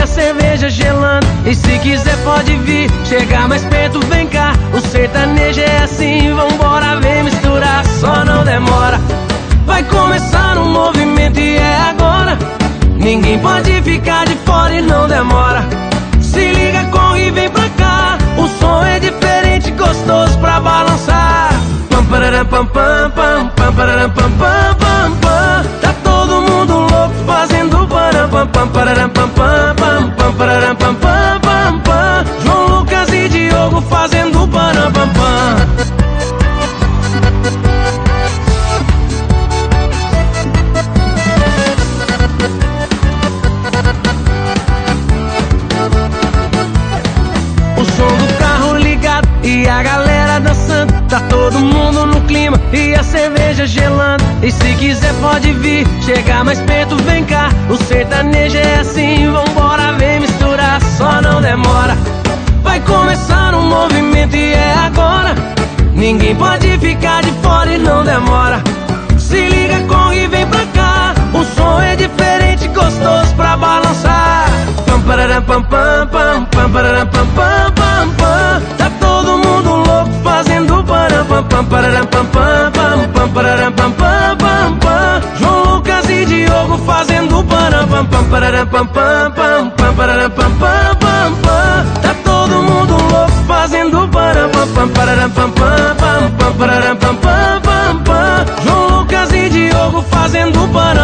a cerveja gelando. E se quiser pode vir, chegar mais perto, vem cá. O sertanejo é assim, vambora, vem misturar, só não demora. Vai começar um movimento e é agora. Ninguém pode ficar de fora e não demora. Se liga, corre e vem pra cá. O som é diferente, gostoso pra balançar. Pam pararam pam pam pam, pam pararam pam pam pam pam. Tá todo mundo louco fazendo param pam pam pararam pam pam pam, pam pararam pam pam pam pam. João Lucas e Diogo fazendo param pam pam. O som do carro ligado e a galera dançando. Tá todo mundo no clima e a cerveja gelando. E se quiser pode vir, chegar mais perto, vem cá. O sertanejo é assim, vambora, vem misturar, só não demora. Vai começar um movimento e é agora. Ninguém pode ficar de fora e não demora. Se liga, corre e vem pra cá. O som é diferente, gostoso pra balançar. Pam pararam pam pam pam, pam pararam pam pam pam pam. Tá todo mundo louco fazendo param pam pam pararam pam pam pam, pam pararam pam pam pam pam. João Lucas e Diogo fazendo param pam pam pararam pam pam pam, pam pararam pam pam pam pam. Tá todo mundo louco fazendo param pam pam pararam pam pam pam, pam pararam pam pam pam pam. João Lucas e Diogo fazendo param